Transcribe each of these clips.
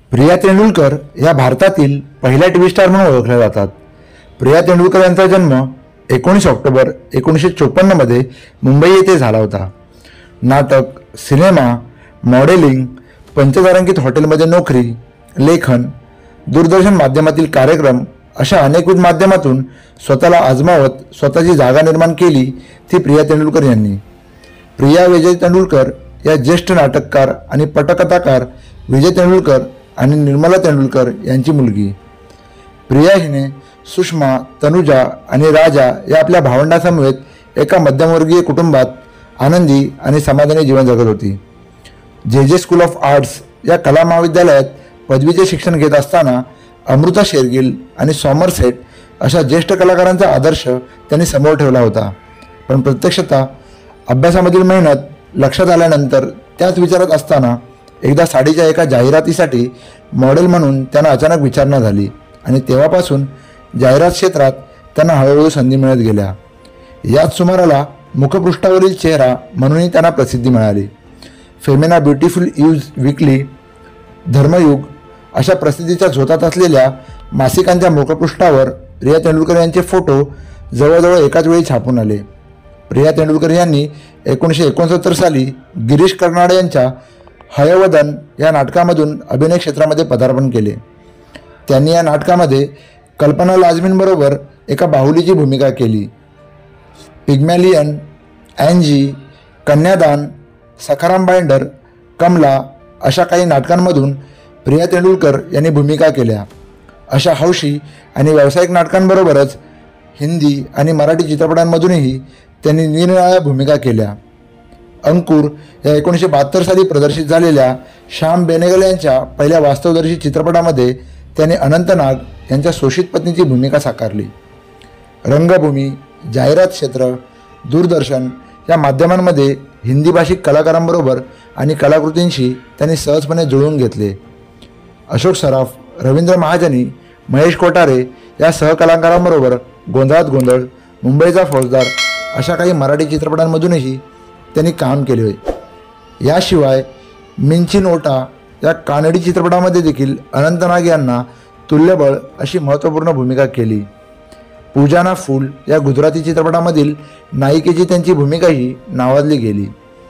प्रिया तेंडुलकर या भारतातील पहिल्या टीव्ही स्टार म्हणून ओळखल्या जातात। प्रिया तेंडुलकर यांचा जन्म 19 ऑक्टोबर 1954 मध्ये मुंबई येथे झाला होता। नाटक, सिनेमा, मॉडेलिंग, पंचतारांकित हॉटेलमध्ये नोकरी, लेखन, दूरदर्शन माध्यमातील कार्यक्रम अशा अनेकविध माध्यमातून स्वतःला आजमावत स्वतःची जागा निर्माण केली ती प्रिया तेंडुलकर यांनी। प्रिया विजय तेंडुलकर या ज्येष्ठ नाटककार आणि पटकथाकार विजय तेंडुलकर आणि निर्मला तेंडुलकर यांची मुलगी। प्रिया हिने सुषमा, तनुजा आणि राजा या आपल्या भावंडांसमवेत एका मध्यमवर्गीय कुटुंबात आनंदी आणि समाधानी जीवन जगत होती। जे स्कूल ऑफ आर्ट्स या कला महाविद्यालयात पदवीचे शिक्षण घेत असताना अमृता शेरगिल आणि सॉमरसेट अशा ज्येष्ठ कलाकारांचा आदर्श त्यांनी समोर ठेवला होता। पण प्रत्यक्षतः अभ्यासामधील मेहनत लक्षात आल्यानंतर त्याच विचारात असताना एकदा साडीच्या एका जाहिरातीसाठी मॉडेल म्हणून त्यांना अचानक विचारणा झाली आणि तेव्हापासून जाहिरात क्षेत्रात त्यांना हळूहळू संधी मिळत गेल्या। याच सुमाराला मुखपृष्ठावरील चेहरा म्हणूनही त्यांना प्रसिद्धी मिळाली। फेमिना ब्युटिफुल यूज वीकली, धर्मयुग अशा प्रसिद्धीच्या झोतात असलेल्या मासिकांच्या मुखपृष्ठावर प्रिया तेंडुलकर यांचे फोटो जवळजवळ एकाच वेळी छापून आले। प्रिया तेंडुलकर यांनी 1969 साली गिरीश कर्नाड यांच्या हयवदन या नाटकामधून अभिनय क्षेत्रामध्ये पदार्पण केले। त्यांनी या नाटकामध्ये कल्पना लाजमींबरोबर एका बाहुलीची भूमिका केली। पिग्मॅलियन, अँजी, कन्यादान, सखाराम बाइंडर, कमला अशा काही नाटकांमधून प्रिया तेंडुलकर यांनी भूमिका केल्या। अशा हौशी आणि व्यावसायिक नाटकांबरोबरच हिंदी आणि मराठी चित्रपटांमधूनही त्यांनी निरनिराळ्या भूमिका केल्या। अंकुर या 1972 साली प्रदर्शित झालेल्या श्याम बेनेगल यांच्या पहिल्या वास्तवदर्शी चित्रपटामध्ये त्यांनी अनंतनाग यांच्या शोषित पत्नीची भूमिका साकारली। रंगभूमी, जाहिरात क्षेत्र, दूरदर्शन या माध्यमांमध्ये हिंदी भाषिक कलाकारांबरोबर आणि कलाकृतींशी त्यांनी सहजपणे जुळवून घेतले। अशोक सराफ, रवींद्र महाजनी, महेश कोठारे या सहकलाकारांबरोबर गोंधळात गोंधळ, मुंबईचा फौजदार अशा काही मराठी चित्रपटांमधूनही त्यांनी काम केले। याशिवाय मिंची नोटा या कानडी चित्रपटामध्ये देखील अनंतनाग यांना तुल्यबळ अशी महत्त्वपूर्ण भूमिका केली। पूजा ना फूल या गुजराती चित्रपटामधील नायिकेची त्यांची भूमिकाही नावाजली गेली।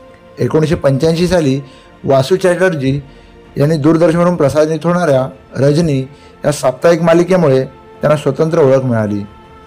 1985 साली वासू चॅटर्जी यांनी दूरदर्शनवरून प्रसारित होणाऱ्या रजनी या साप्ताहिक मालिकेमुळे त्यांना स्वतंत्र ओळख मिळाली।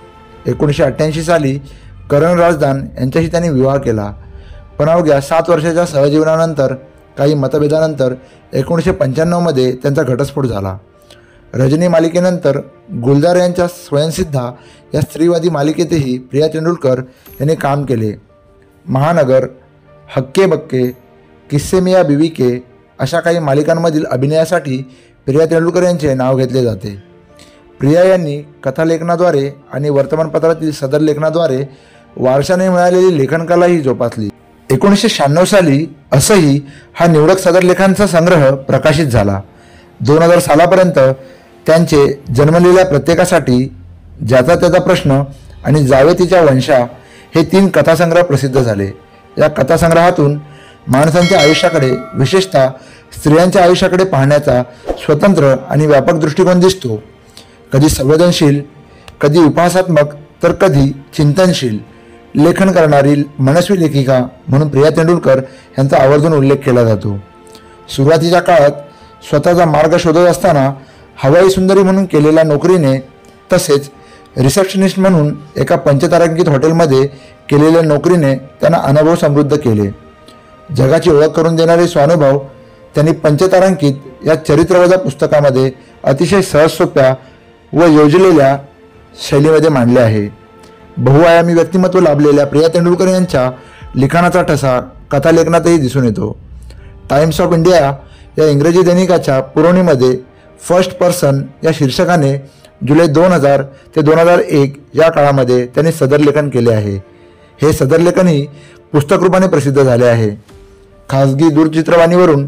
1988 साली करण राजदान यांच्याशी त्यांनी विवाह केला। पण अवघ्या 7 वर्षाच्या सहजीवनानंतर काही मतभेदानंतर 1995 मध्ये त्यांचा घटस्फोट झाला। रजनी मालिकेनंतर गुलजार यांच्या स्वयंसिद्धा या स्त्रीवादी मालिकेतही प्रिया तेंडुलकर यांनी काम केले। महानगर, हक्के बक्के, किस्से मियां बीवी के अशा काही मालिकांमधील अभिनयासाठी प्रिया तेंडुलकर यांचे नाव घेतले जाते। प्रिया यांनी कथालेखनाद्वारे आणि वर्तमानपत्रातील सदर लेखनाद्वारे वारशाने मिळालेली लेखनकलाही जोपासली। 1996 साली असंही हा निवडक सदर लेखांचा संग्रह प्रकाशित झाला। 2000 सालापर्यंत त्यांचे जन्मलेल्या प्रत्येकासाठी, ज्याचा त्याचा प्रश्न आणि जावे तिच्या वंशा हे 3 कथासंग्रह प्रसिद्ध झाले। या कथासंग्रहातून माणसांच्या आयुष्याकडे, विशेषतः स्त्रियांच्या आयुष्याकडे पाहण्याचा स्वतंत्र आणि व्यापक दृष्टिकोन दिसतो। कधी संवेदनशील, कधी उपहासात्मक तर कधी चिंतनशील लेखन करणारी मनस्वी लेखिका म्हणून प्रिया तेंडुलकर यांचा आवर्जून उल्लेख केला जातो। सुरुवातीच्या काळात स्वतःचा मार्ग शोधत असताना हवाई सुंदरी म्हणून केलेल्या नोकरीने तसेच रिसेप्शनिस्ट म्हणून एका पंचतारांकित हॉटेलमध्ये केलेल्या नोकरीने त्यांना अनुभव समृद्ध केले। जगाची ओळख करून देणारे स्वानुभव त्यांनी पंचतारांकित या चरित्रवजा पुस्तकामध्ये अतिशय सहज सोप्या व योजलेल्या शैलीमध्ये मांडले आहे। बहुआयामी व्यक्तिमत्व लाभलेल्या प्रिया तेंडुलकर यांच्या लिखाणाचा ठसा कथालेखनातही दिसून येतो। टाइम्स ऑफ इंडिया या इंग्रजी दैनिकाच्या पुरवणीमध्ये फर्स्ट पर्सन या शीर्षकाने जुलै 2000 ते 2001 या काळामध्ये त्यांनी सदर लेखन केले आहे। हे सदर लेखनही पुस्तकरूपाने प्रसिद्ध झाले आहे। खाजगी दूरचित्रवाणीवरून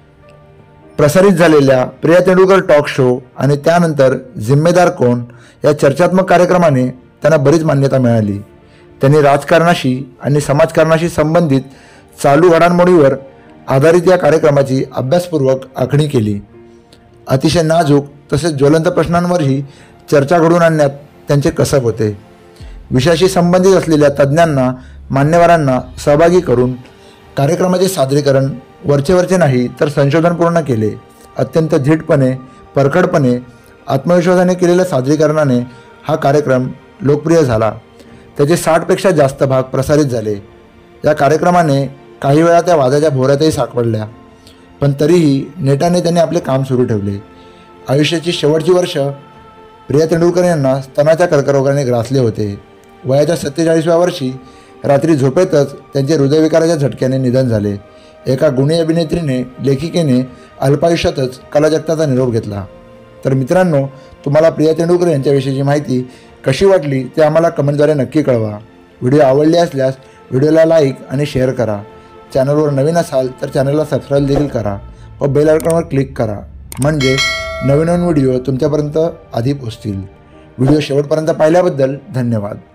प्रसारित झालेल्या प्रिया तेंडुलकर टॉक शो आणि त्यानंतर जिम्मेदार कोण या चर्चात्मक कार्यक्रमाने त्यांना बरीच मान्यता मिळाली। त्यांनी राजकारणाशी आणि समाजकारणाशी संबंधित चालू घडामोडींवर आधारित या कार्यक्रमाची अभ्यासपूर्वक आखणी केली। अतिशय नाजूक तसेच ज्वलंत प्रश्नांवरही चर्चा घडवून आणण्यात त्यांचे कसब होते. विषयाशी संबंधित असलेल्या तज्ज्ञांना, मान्यवरांना सहभागी करून कार्यक्रमाचे सादरीकरण वरचे नाही तर संशोधनपूर्ण केले. अत्यंत धीटपणे, परखडपणे, आत्मविश्वासाने केलेल्या सादरीकरणाने हा कार्यक्रम लोकप्रिय झाला. त्याचे 60पेक्षा जास्त भाग प्रसारित झाले. या कार्यक्रमाने काही वेळा त्या वादाच्या भोवऱ्यातही सापडल्या, पण तरीही नेटाने त्यांनी आपले काम सुरू ठेवले. आयुष्याची शेवटची वर्ष प्रिया तेंडुलकर यांना स्तनाच्या कर्करोगाने ग्रासले होते. वयाच्या 47व्या वर्षी रात्री झोपेतच त्यांचे हृदयविकाराच्या झटक्याने निधन झाले. एका गुणी अभिनेत्रीने, लेखिकेने अल्पायुष्यातच कलाजगताचा निरोप घेतला. तर मित्रांनो, तुम्हाला प्रिया तेंडुलकर यांच्याविषयीची माहिती कशी वाटली ते आम्हाला कमेंटद्वारे नक्की कळवा. व्हिडिओ आवडले असल्यास व्हिडिओला लाईक आणि शेअर करा. चॅनलवर नवीन असाल तर चॅनलला सबस्क्राईब देखील करा व बेल आयकॉनवर क्लिक करा, म्हणजे नवीन व्हिडिओ तुमच्यापर्यंत आधी पोहोचतील. व्हिडिओ शेवटपर्यंत पाहिल्याबद्दल धन्यवाद.